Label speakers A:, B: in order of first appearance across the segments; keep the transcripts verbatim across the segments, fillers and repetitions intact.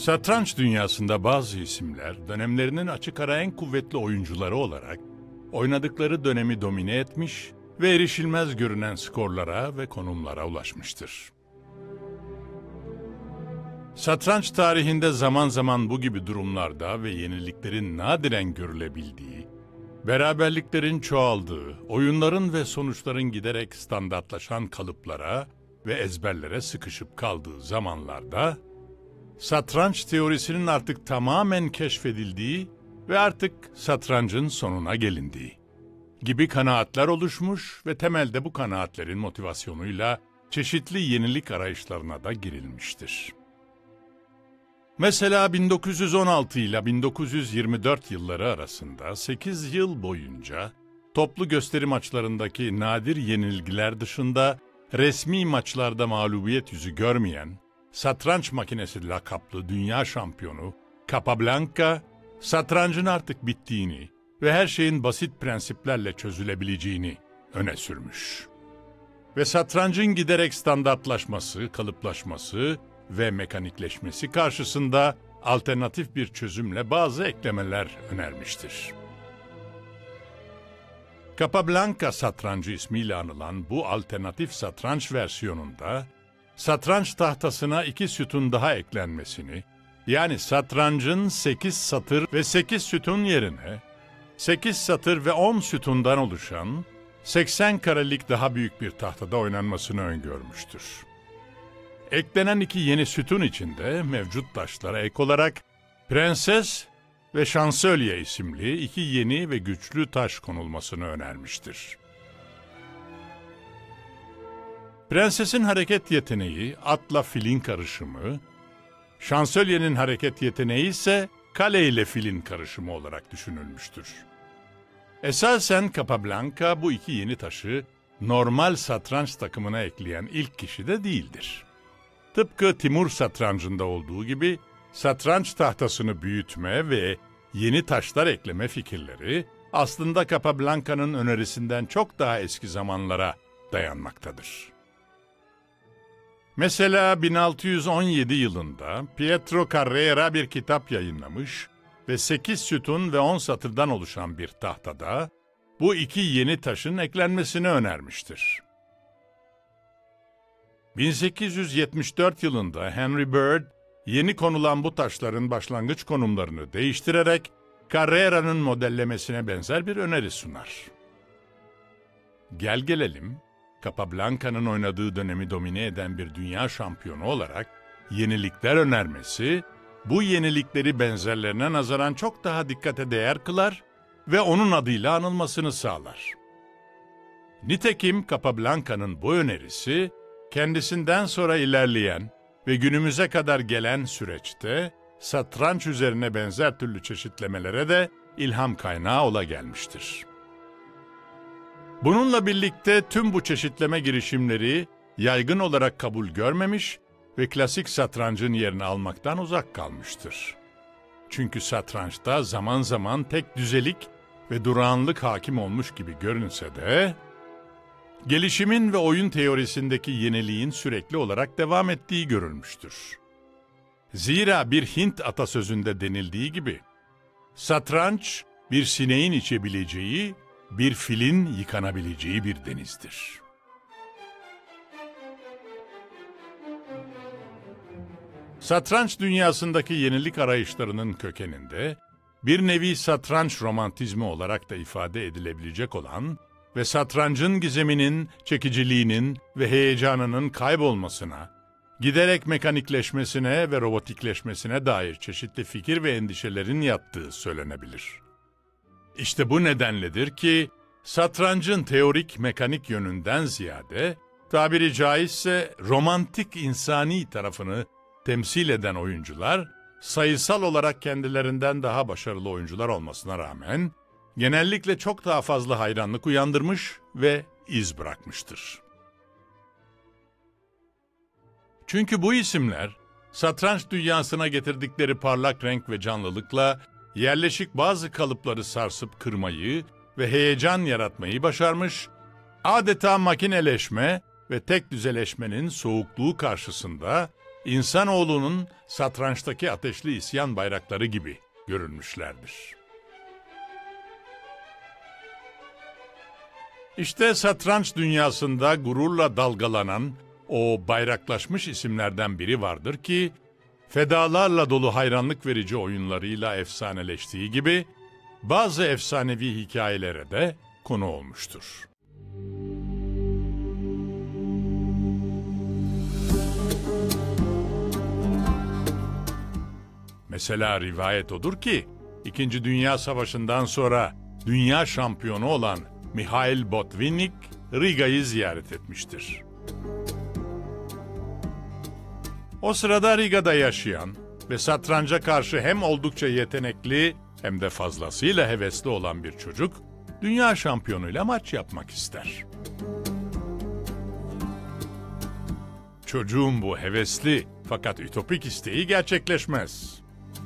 A: Satranç dünyasında bazı isimler dönemlerinin açık ara en kuvvetli oyuncuları olarak oynadıkları dönemi domine etmiş ve erişilmez görünen skorlara ve konumlara ulaşmıştır. Satranç tarihinde zaman zaman bu gibi durumlarda ve yeniliklerin nadiren görülebildiği, beraberliklerin çoğaldığı, oyunların ve sonuçların giderek standartlaşan kalıplara ve ezberlere sıkışıp kaldığı zamanlarda, satranç teorisinin artık tamamen keşfedildiği ve artık satrancın sonuna gelindiği gibi kanaatler oluşmuş ve temelde bu kanaatlerin motivasyonuyla çeşitli yenilik arayışlarına da girilmiştir. Mesela bin dokuz yüz on altı ile bin dokuz yüz yirmi dört yılları arasında sekiz yıl boyunca toplu gösteri maçlarındaki nadir yenilgiler dışında resmi maçlarda mağlubiyet yüzü görmeyen satranç makinesi lakaplı dünya şampiyonu Capablanca, satrancın artık bittiğini ve her şeyin basit prensiplerle çözülebileceğini öne sürmüş. Ve satrancın giderek standartlaşması, kalıplaşması ve mekanikleşmesi karşısında alternatif bir çözümle bazı eklemeler önermiştir. Capablanca satrancı ismiyle anılan bu alternatif satranç versiyonunda, satranç tahtasına iki sütun daha eklenmesini, yani satrancın sekiz satır ve sekiz sütun yerine, sekiz satır ve on sütundan oluşan seksen karelik daha büyük bir tahtada oynanmasını öngörmüştür. Eklenen iki yeni sütun içinde mevcut taşlara ek olarak Prenses ve Şansölye isimli iki yeni ve güçlü taş konulmasını önermiştir. Prensesin hareket yeteneği atla filin karışımı, Şansölye'nin hareket yeteneği ise kale ile filin karışımı olarak düşünülmüştür. Esasen Capablanca bu iki yeni taşı normal satranç takımına ekleyen ilk kişi de değildir. Tıpkı Timur satrancında olduğu gibi satranç tahtasını büyütme ve yeni taşlar ekleme fikirleri aslında Capablanca'nın önerisinden çok daha eski zamanlara dayanmaktadır. Mesela bin altı yüz on yedi yılında Pietro Carrera bir kitap yayınlamış ve sekiz sütun ve on satırdan oluşan bir tahtada bu iki yeni taşın eklenmesini önermiştir. bin sekiz yüz yetmiş dört yılında Henry Bird, yeni konulan bu taşların başlangıç konumlarını değiştirerek Carrera'nın modellemesine benzer bir öneri sunar. Gel gelelim, Capablanca'nın oynadığı dönemi domine eden bir dünya şampiyonu olarak yenilikler önermesi, bu yenilikleri benzerlerine nazaran çok daha dikkate değer kılar ve onun adıyla anılmasını sağlar. Nitekim Capablanca'nın bu önerisi, kendisinden sonra ilerleyen ve günümüze kadar gelen süreçte satranç üzerine benzer türlü çeşitlemelere de ilham kaynağı ola gelmiştir. Bununla birlikte tüm bu çeşitleme girişimleri yaygın olarak kabul görmemiş ve klasik satrancın yerini almaktan uzak kalmıştır. Çünkü satrançta zaman zaman tek düzelik ve durağanlık hakim olmuş gibi görünse de, gelişimin ve oyun teorisindeki yeniliğin sürekli olarak devam ettiği görülmüştür. Zira bir Hint atasözünde denildiği gibi, satranç bir sineğin içebileceği, bir filin yıkanabileceği bir denizdir. Satranç dünyasındaki yenilik arayışlarının kökeninde, bir nevi satranç romantizmi olarak da ifade edilebilecek olan ve satrancın gizeminin, çekiciliğinin ve heyecanının kaybolmasına, giderek mekanikleşmesine ve robotikleşmesine dair çeşitli fikir ve endişelerin yattığı söylenebilir. İşte bu nedenledir ki, satrancın teorik mekanik yönünden ziyade, tabiri caizse romantik insani tarafını temsil eden oyuncular, sayısal olarak kendilerinden daha başarılı oyuncular olmasına rağmen, genellikle çok daha fazla hayranlık uyandırmış ve iz bırakmıştır. Çünkü bu isimler, satranç dünyasına getirdikleri parlak renk ve canlılıkla yerleşik bazı kalıpları sarsıp kırmayı ve heyecan yaratmayı başarmış, adeta makineleşme ve tek düzeleşmenin soğukluğu karşısında insanoğlunun satrançtaki ateşli isyan bayrakları gibi görünmüşlerdir. İşte satranç dünyasında gururla dalgalanan o bayraklaşmış isimlerden biri vardır ki, fedalarla dolu hayranlık verici oyunlarıyla efsaneleştiği gibi, bazı efsanevi hikayelere de konu olmuştur. Mesela rivayet odur ki, İkinci Dünya Savaşı'ndan sonra dünya şampiyonu olan Mihail Botvinnik, Riga'yı ziyaret etmiştir. O sırada Riga'da yaşayan ve satranca karşı hem oldukça yetenekli hem de fazlasıyla hevesli olan bir çocuk, dünya şampiyonuyla maç yapmak ister. Çocuğun bu hevesli fakat ütopik isteği gerçekleşmez.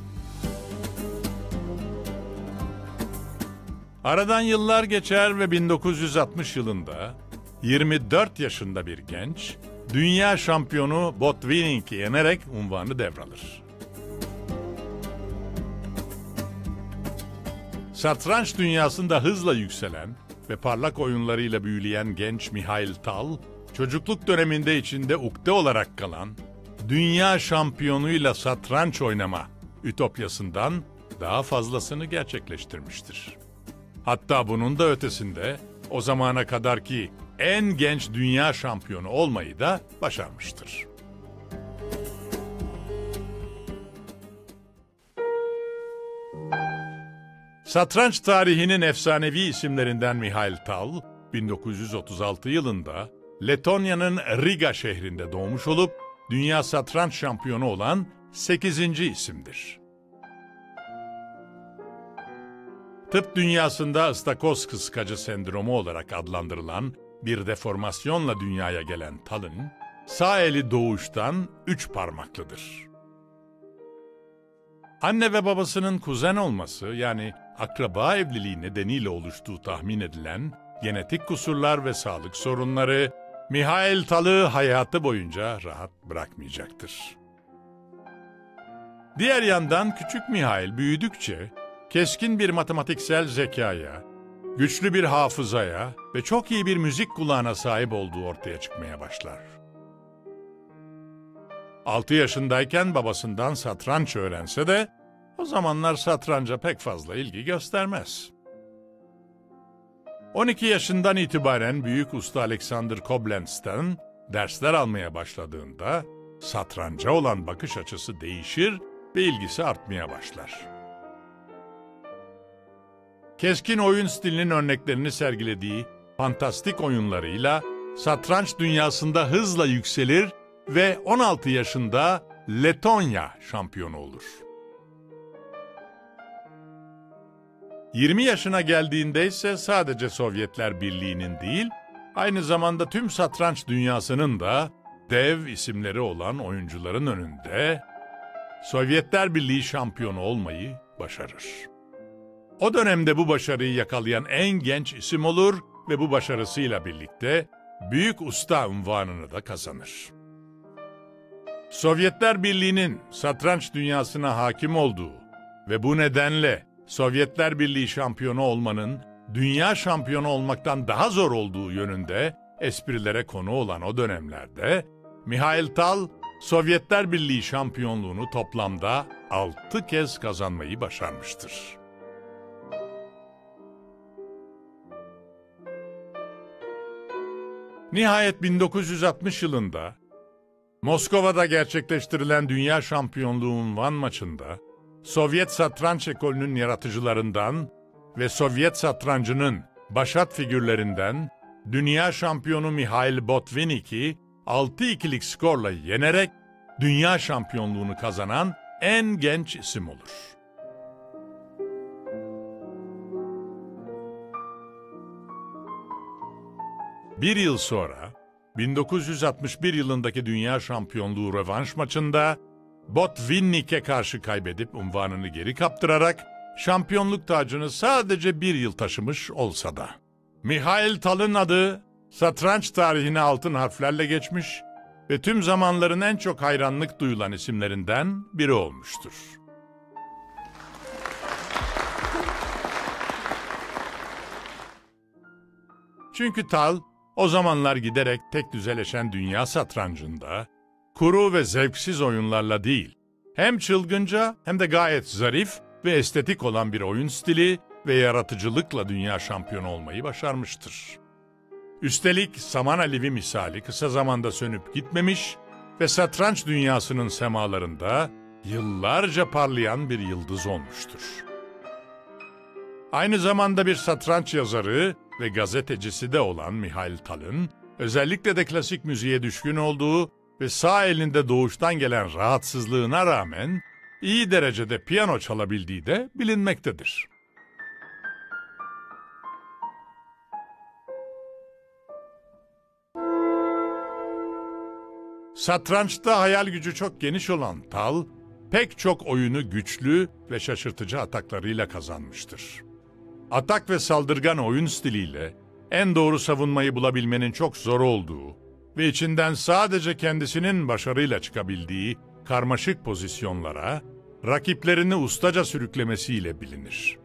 A: Aradan yıllar geçer ve bin dokuz yüz altmış yılında yirmi dört yaşında bir genç, dünya şampiyonu Botvinnik'i yenerek unvanı devralır. Satranç dünyasında hızla yükselen ve parlak oyunlarıyla büyüleyen genç Mihail Tal, çocukluk döneminde içinde ukde olarak kalan, dünya şampiyonuyla satranç oynama ütopyasından daha fazlasını gerçekleştirmiştir. Hatta bunun da ötesinde o zamana kadarki en genç dünya şampiyonu olmayı da başarmıştır. Satranç tarihinin efsanevi isimlerinden Mihail Tal, bin dokuz yüz otuz altı yılında Letonya'nın Riga şehrinde doğmuş olup dünya satranç şampiyonu olan sekizinci isimdir. Tıp dünyasında ıstakoz kıskacı sendromu olarak adlandırılan bir deformasyonla dünyaya gelen Tal'ın sağ eli doğuştan üç parmaklıdır. Anne ve babasının kuzen olması, yani akraba evliliği nedeniyle oluştuğu tahmin edilen genetik kusurlar ve sağlık sorunları Mihail Tal'ı hayatı boyunca rahat bırakmayacaktır. Diğer yandan küçük Mihail büyüdükçe keskin bir matematiksel zekaya, güçlü bir hafızaya ve çok iyi bir müzik kulağına sahip olduğu ortaya çıkmaya başlar. altı yaşındayken babasından satranç öğrense de o zamanlar satranca pek fazla ilgi göstermez. on iki yaşından itibaren büyük usta Alexander Koblenz'ten dersler almaya başladığında satranca olan bakış açısı değişir ve ilgisi artmaya başlar. Keskin oyun stilinin örneklerini sergilediği fantastik oyunlarıyla satranç dünyasında hızla yükselir ve on altı yaşında Letonya şampiyonu olur. yirmi yaşına geldiğinde ise sadece Sovyetler Birliği'nin değil, aynı zamanda tüm satranç dünyasının da dev isimleri olan oyuncuların önünde Sovyetler Birliği şampiyonu olmayı başarır. O dönemde bu başarıyı yakalayan en genç isim olur ve bu başarısıyla birlikte büyük usta unvanını da kazanır. Sovyetler Birliği'nin satranç dünyasına hakim olduğu ve bu nedenle Sovyetler Birliği şampiyonu olmanın dünya şampiyonu olmaktan daha zor olduğu yönünde esprilere konu olan o dönemlerde Mihail Tal, Sovyetler Birliği şampiyonluğunu toplamda altı kez kazanmayı başarmıştır. Nihayet bin dokuz yüz altmış yılında Moskova'da gerçekleştirilen dünya şampiyonluğu unvan maçında Sovyet satranç ekolünün yaratıcılarından ve Sovyet satrancının başat figürlerinden dünya şampiyonu Mihail Botvinnik'i altı ikilik skorla yenerek dünya şampiyonluğunu kazanan en genç isim olur. Bir yıl sonra bin dokuz yüz altmış bir yılındaki dünya şampiyonluğu rövanş maçında Botvinnik'e karşı kaybedip unvanını geri kaptırarak şampiyonluk tacını sadece bir yıl taşımış olsa da Mihail Tal'ın adı satranç tarihine altın harflerle geçmiş ve tüm zamanların en çok hayranlık duyulan isimlerinden biri olmuştur. Çünkü Tal, o zamanlar giderek tek düzeleşen dünya satrancında, kuru ve zevksiz oyunlarla değil, hem çılgınca hem de gayet zarif ve estetik olan bir oyun stili ve yaratıcılıkla dünya şampiyonu olmayı başarmıştır. Üstelik saman alevi misali kısa zamanda sönüp gitmemiş ve satranç dünyasının semalarında yıllarca parlayan bir yıldız olmuştur. Aynı zamanda bir satranç yazarı ve gazetecisi de olan Mihail Tal'ın, özellikle de klasik müziğe düşkün olduğu ve sağ elinde doğuştan gelen rahatsızlığına rağmen iyi derecede piyano çalabildiği de bilinmektedir. Satrançta hayal gücü çok geniş olan Tal, pek çok oyunu güçlü ve şaşırtıcı ataklarıyla kazanmıştır. Atak ve saldırgan oyun stiliyle en doğru savunmayı bulabilmenin çok zor olduğu ve içinden sadece kendisinin başarıyla çıkabildiği karmaşık pozisyonlara rakiplerini ustaca sürüklemesiyle bilinir.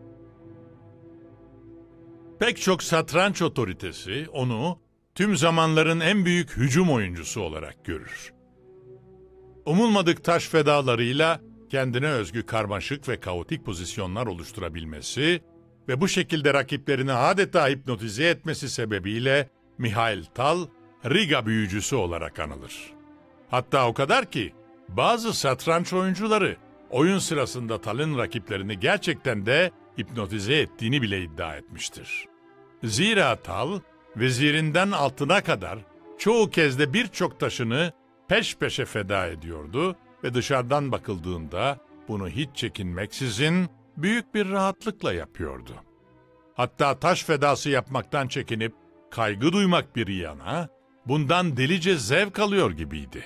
A: Pek çok satranç otoritesi onu tüm zamanların en büyük hücum oyuncusu olarak görür. Umulmadık taş fedalarıyla kendine özgü karmaşık ve kaotik pozisyonlar oluşturabilmesi ve bu şekilde rakiplerini adeta hipnotize etmesi sebebiyle Mihail Tal, Riga büyücüsü olarak anılır. Hatta o kadar ki bazı satranç oyuncuları oyun sırasında Tal'ın rakiplerini gerçekten de hipnotize ettiğini bile iddia etmiştir. Zira Tal, vezirinden altına kadar çoğu kez de birçok taşını peş peşe feda ediyordu ve dışarıdan bakıldığında bunu hiç çekinmeksizin büyük bir rahatlıkla yapıyordu. Hatta taş fedası yapmaktan çekinip kaygı duymak bir yana, bundan delice zevk alıyor gibiydi.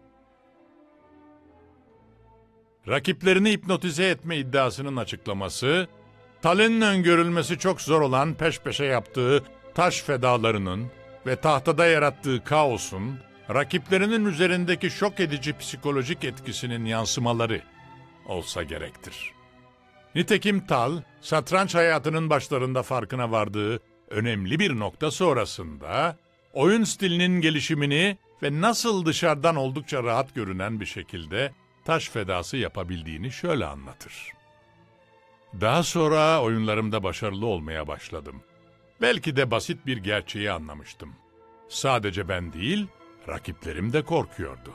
A: Rakiplerini hipnotize etme iddiasının açıklaması, Tal'in öngörülmesi çok zor olan peş peşe yaptığı taş fedalarının ve tahtada yarattığı kaosun, rakiplerinin üzerindeki şok edici psikolojik etkisinin yansımaları olsa gerektir. Nitekim Tal, satranç hayatının başlarında farkına vardığı önemli bir nokta sonrasında, oyun stilinin gelişimini ve nasıl dışarıdan oldukça rahat görünen bir şekilde taş fedası yapabildiğini şöyle anlatır. Daha sonra oyunlarımda başarılı olmaya başladım. Belki de basit bir gerçeği anlamıştım. Sadece ben değil, rakiplerim de korkuyordu.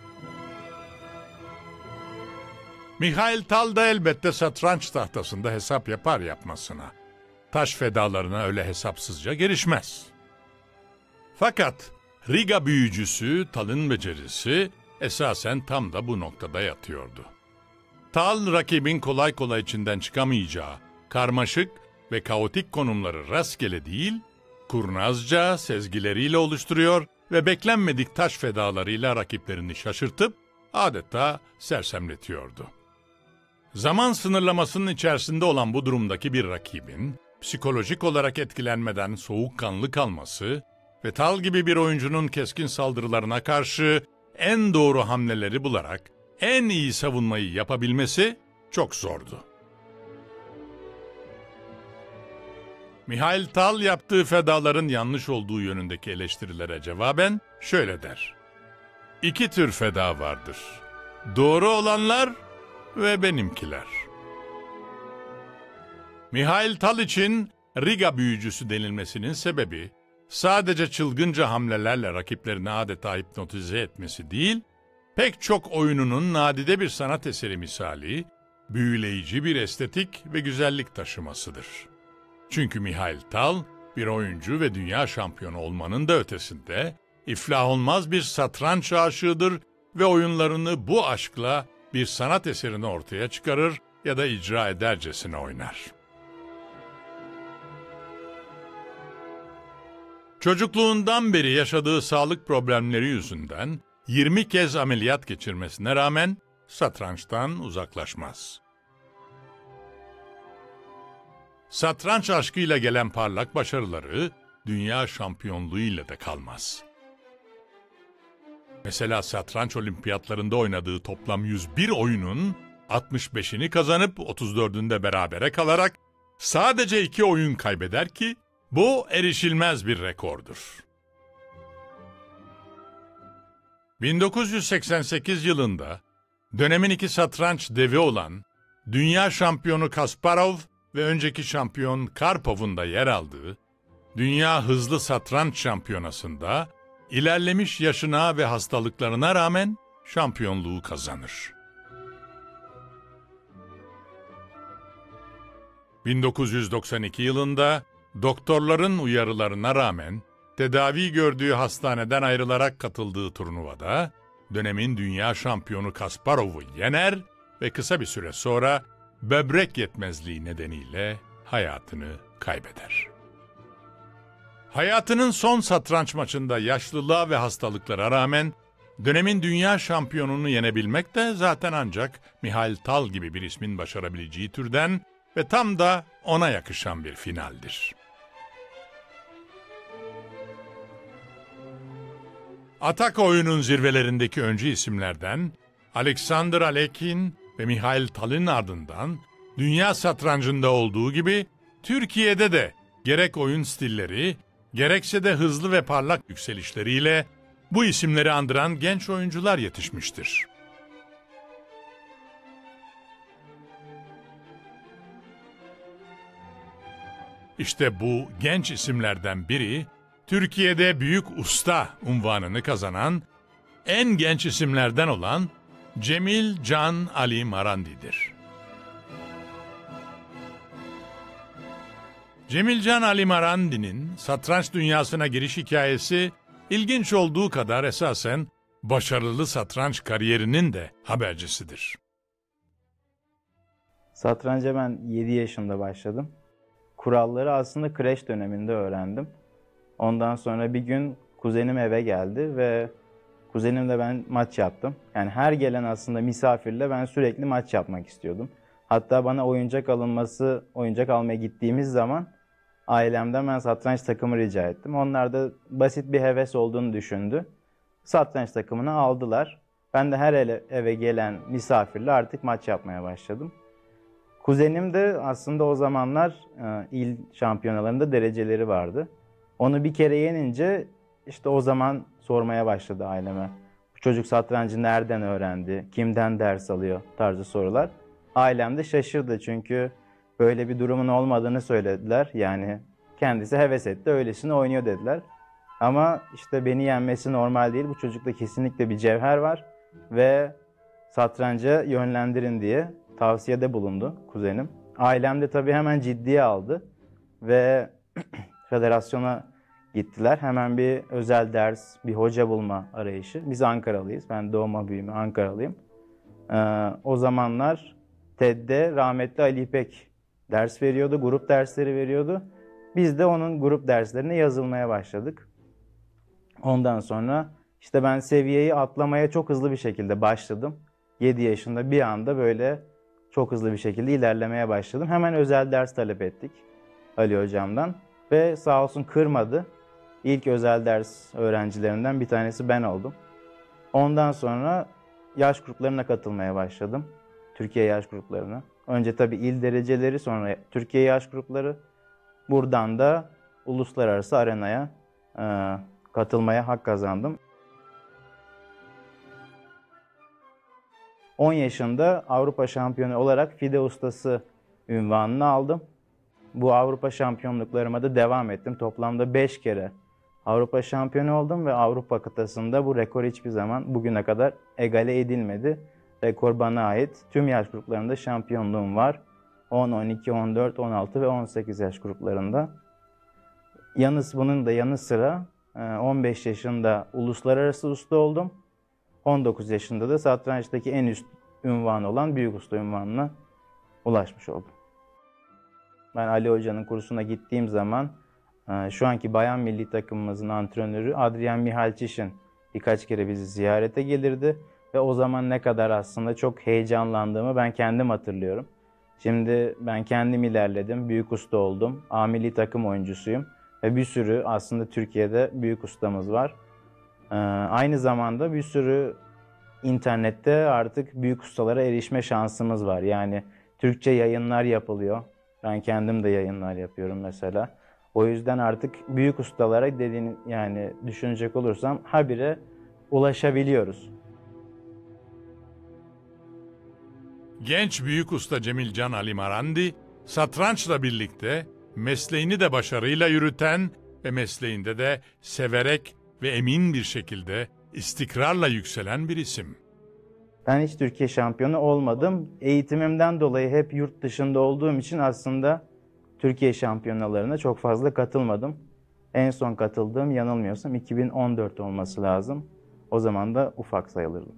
A: Mihail Tal da elbette satranç tahtasında hesap yapar yapmasına. Taş fedalarına öyle hesapsızca girişmez. Fakat Riga büyücüsü Tal'ın becerisi esasen tam da bu noktada yatıyordu. Tal, rakibin kolay kolay içinden çıkamayacağı karmaşık ve kaotik konumları rastgele değil, kurnazca sezgileriyle oluşturuyor ve beklenmedik taş fedalarıyla rakiplerini şaşırtıp adeta sersemletiyordu. Zaman sınırlamasının içerisinde olan bu durumdaki bir rakibin psikolojik olarak etkilenmeden soğukkanlı kalması ve Tal gibi bir oyuncunun keskin saldırılarına karşı en doğru hamleleri bularak en iyi savunmayı yapabilmesi çok zordu. Mihail Tal yaptığı fedaların yanlış olduğu yönündeki eleştirilere cevaben şöyle der: İki tür feda vardır. Doğru olanlar ve benimkiler. Mihail Tal için Riga büyücüsü denilmesinin sebebi sadece çılgınca hamlelerle rakiplerini adeta hipnotize etmesi değil, pek çok oyununun nadide bir sanat eseri misali, büyüleyici bir estetik ve güzellik taşımasıdır. Çünkü Mihail Tal, bir oyuncu ve dünya şampiyonu olmanın da ötesinde, iflah olmaz bir satranç aşığıdır ve oyunlarını bu aşkla bir sanat eserini ortaya çıkarır ya da icra edercesine oynar. Çocukluğundan beri yaşadığı sağlık problemleri yüzünden yirmi kez ameliyat geçirmesine rağmen satrançtan uzaklaşmaz. Satranç aşkıyla gelen parlak başarıları dünya şampiyonluğuyla da kalmaz. Mesela satranç olimpiyatlarında oynadığı toplam yüz bir oyunun altmış beşini kazanıp otuz dördünde berabere kalarak sadece iki oyun kaybeder ki bu erişilmez bir rekordur. bin dokuz yüz seksen sekiz yılında dönemin iki satranç devi olan dünya şampiyonu Kasparov ve önceki şampiyon Karpov'un da yer aldığı Dünya Hızlı Satranç Şampiyonası'nda ilerlemiş yaşına ve hastalıklarına rağmen şampiyonluğu kazanır. bin dokuz yüz doksan iki yılında doktorların uyarılarına rağmen tedavi gördüğü hastaneden ayrılarak katıldığı turnuvada dönemin dünya şampiyonu Kasparov'u yener ve kısa bir süre sonra böbrek yetmezliği nedeniyle hayatını kaybeder. Hayatının son satranç maçında yaşlılığa ve hastalıklara rağmen dönemin dünya şampiyonunu yenebilmek de zaten ancak Mihail Tal gibi bir ismin başarabileceği türden ve tam da ona yakışan bir finaldir. Atak oyunun zirvelerindeki öncü isimlerden Alexander Alekhine ve Mihail Tal'in ardından dünya satrancında olduğu gibi Türkiye'de de gerek oyun stilleri, gerekse de hızlı ve parlak yükselişleriyle bu isimleri andıran genç oyuncular yetişmiştir. İşte bu genç isimlerden biri, Türkiye'de büyük usta unvanını kazanan, en genç isimlerden olan Cemil Can Ali Marandi'dir. Cemil Can Ali Marandi'nin satranç dünyasına giriş hikayesi ilginç olduğu kadar esasen başarılı satranç kariyerinin de habercisidir.
B: Satranca ben yedi yaşında başladım. Kuralları aslında kreş döneminde öğrendim. Ondan sonra bir gün kuzenim eve geldi ve kuzenimle ben maç yaptım. Yani her gelen aslında misafirle ben sürekli maç yapmak istiyordum. Hatta bana oyuncak alınması, oyuncak almaya gittiğimiz zaman ailemden ben satranç takımı rica ettim. Onlar da basit bir heves olduğunu düşündü. Satranç takımını aldılar. Ben de her eve gelen misafirle artık maç yapmaya başladım. Kuzenim de aslında o zamanlar il şampiyonalarında dereceleri vardı. Onu bir kere yenince işte o zaman sormaya başladı aileme. Bu çocuk satrancı nereden öğrendi, kimden ders alıyor tarzı sorular. Ailem de şaşırdı çünkü böyle bir durumun olmadığını söylediler. Yani kendisi heves etti, öylesine oynuyor dediler. Ama işte beni yenmesi normal değil. Bu çocukta kesinlikle bir cevher var ve satranca yönlendirin diye tavsiyede bulundu kuzenim. Ailem de tabii hemen ciddiye aldı ve federasyona gittiler. Hemen bir özel ders, bir hoca bulma arayışı. Biz Ankaralıyız. Ben doğma büyüme Ankaralıyım. Ee, o zamanlar T E D'de rahmetli Ali İpek ders veriyordu, grup dersleri veriyordu. Biz de onun grup derslerine yazılmaya başladık. Ondan sonra işte ben seviyeyi atlamaya çok hızlı bir şekilde başladım. yedi yaşında bir anda böyle çok hızlı bir şekilde ilerlemeye başladım. Hemen özel ders talep ettik Ali hocamdan ve sağ olsun kırmadı. İlk özel ders öğrencilerinden bir tanesi ben oldum. Ondan sonra yaş gruplarına katılmaya başladım. Türkiye yaş gruplarına. Önce tabii il dereceleri, sonra Türkiye yaş grupları. Buradan da uluslararası arenaya e, katılmaya hak kazandım. on yaşında Avrupa şampiyonu olarak FIDE ustası unvanını aldım. Bu Avrupa şampiyonluklarıma da devam ettim. Toplamda beş kere Avrupa şampiyonu oldum ve Avrupa kıtasında bu rekor hiçbir zaman bugüne kadar egale edilmedi. Rekor bana ait. Tüm yaş gruplarında şampiyonluğum var. on, on iki, on dört, on altı ve on sekiz yaş gruplarında. Yalnız bunun da yanı sıra on beş yaşında uluslararası usta oldum. on dokuz yaşında da satrançtaki en üst unvan olan büyük usta unvanına ulaşmış oldum. Ben Ali Hoca'nın kursuna gittiğim zaman şu anki bayan milli takımımızın antrenörü Adrian Mihalcişin birkaç kere bizi ziyarete gelirdi. Ve o zaman ne kadar aslında çok heyecanlandığımı ben kendim hatırlıyorum. Şimdi ben kendim ilerledim, büyük usta oldum, A milli takım oyuncusuyum. Ve bir sürü aslında Türkiye'de büyük ustamız var. Ee, aynı zamanda bir sürü internette artık büyük ustalara erişme şansımız var. Yani Türkçe yayınlar yapılıyor. Ben kendim de yayınlar yapıyorum mesela. O yüzden artık büyük ustalara dediğin yani düşünecek olursam habire ulaşabiliyoruz.
A: Genç büyük usta Cemilcan Ali Marandi, satrançla birlikte mesleğini de başarıyla yürüten ve mesleğinde de severek ve emin bir şekilde istikrarla yükselen bir isim.
B: Ben hiç Türkiye şampiyonu olmadım. Eğitimimden dolayı hep yurt dışında olduğum için aslında Türkiye şampiyonalarına çok fazla katılmadım. En son katıldığım yanılmıyorsam iki bin on dört olması lazım. O zaman da ufak sayılırdım.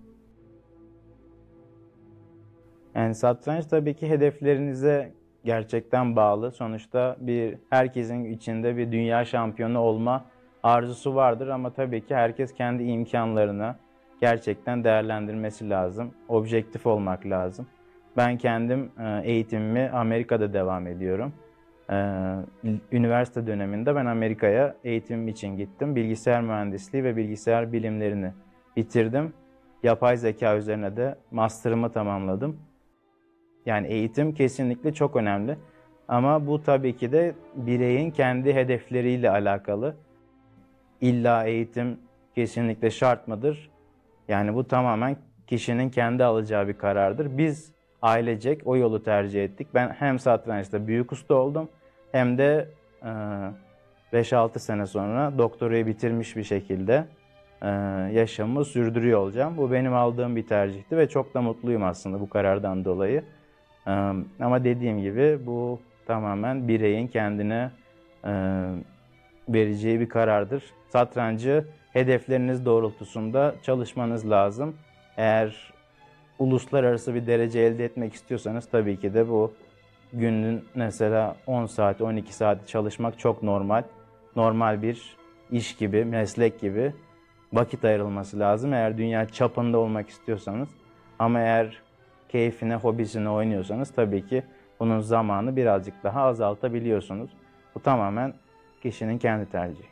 B: Yani satranç tabii ki hedeflerinize gerçekten bağlı. Sonuçta bir herkesin içinde bir dünya şampiyonu olma arzusu vardır ama tabii ki herkes kendi imkanlarını gerçekten değerlendirmesi lazım. Objektif olmak lazım. Ben kendim eğitimimi Amerika'da devam ediyorum. Üniversite döneminde ben Amerika'ya eğitimim için gittim. Bilgisayar mühendisliği ve bilgisayar bilimlerini bitirdim. Yapay zeka üzerine de master'ımı tamamladım. Yani eğitim kesinlikle çok önemli. Ama bu tabii ki de bireyin kendi hedefleriyle alakalı. İlla eğitim kesinlikle şart mıdır? Yani bu tamamen kişinin kendi alacağı bir karardır. Biz ailecek o yolu tercih ettik. Ben hem satrançta büyük usta oldum hem de beş altı sene sonra doktorayı bitirmiş bir şekilde yaşamımı sürdürüyor olacağım. Bu benim aldığım bir tercihti ve çok da mutluyum aslında bu karardan dolayı. Ama dediğim gibi bu tamamen bireyin kendine vereceği bir karardır. Satrancı hedefleriniz doğrultusunda çalışmanız lazım. Eğer uluslararası bir derece elde etmek istiyorsanız tabii ki de bu günün mesela on saat, on iki saat çalışmak çok normal. Normal bir iş gibi, meslek gibi vakit ayrılması lazım eğer dünya çapında olmak istiyorsanız. Ama eğer keyfine, hobisine oynuyorsanız tabii ki bunun zamanı birazcık daha azaltabiliyorsunuz. Bu tamamen kişinin kendi tercihi.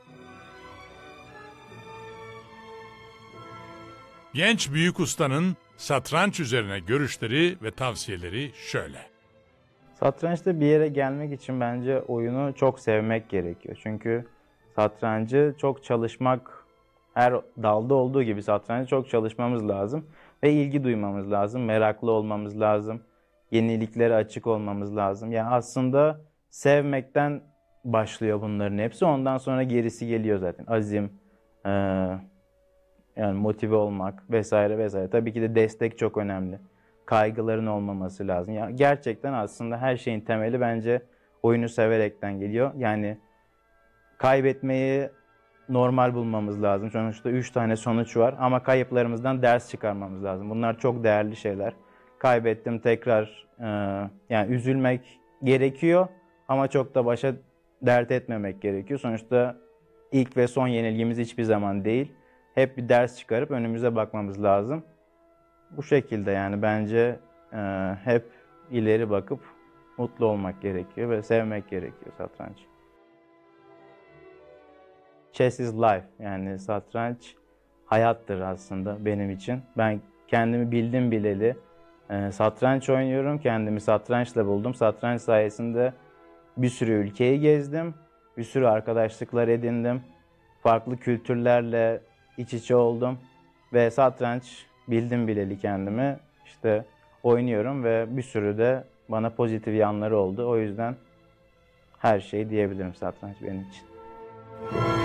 A: Genç büyük ustanın satranç üzerine görüşleri ve tavsiyeleri şöyle.
B: Satrançta bir yere gelmek için bence oyunu çok sevmek gerekiyor. Çünkü satrancı çok çalışmak, her dalda olduğu gibi satrancı çok çalışmamız lazım. Ve ilgi duymamız lazım, meraklı olmamız lazım, yeniliklere açık olmamız lazım. Yani aslında sevmekten başlıyor bunların hepsi. Ondan sonra gerisi geliyor zaten. Azim, ee, yani motive olmak vesaire vesaire. Tabii ki de destek çok önemli. Kaygıların olmaması lazım. Yani gerçekten aslında her şeyin temeli bence oyunu severekten geliyor. Yani kaybetmeyi normal bulmamız lazım. Sonuçta üç tane sonuç var ama kayıplarımızdan ders çıkarmamız lazım. Bunlar çok değerli şeyler. Kaybettim tekrar e, yani üzülmek gerekiyor ama çok da başa dert etmemek gerekiyor. Sonuçta ilk ve son yenilgimiz hiçbir zaman değil. Hep bir ders çıkarıp önümüze bakmamız lazım. Bu şekilde yani bence e, hep ileri bakıp mutlu olmak gerekiyor ve sevmek gerekiyor satrancı. Chess is life, yani satranç hayattır aslında benim için. Ben kendimi bildim bileli e, satranç oynuyorum, kendimi satrançla buldum. Satranç sayesinde bir sürü ülkeyi gezdim, bir sürü arkadaşlıklar edindim, farklı kültürlerle iç içe oldum ve satranç bildim bileli kendimi işte oynuyorum ve bir sürü de bana pozitif yanları oldu. O yüzden her şey diyebilirim satranç benim için.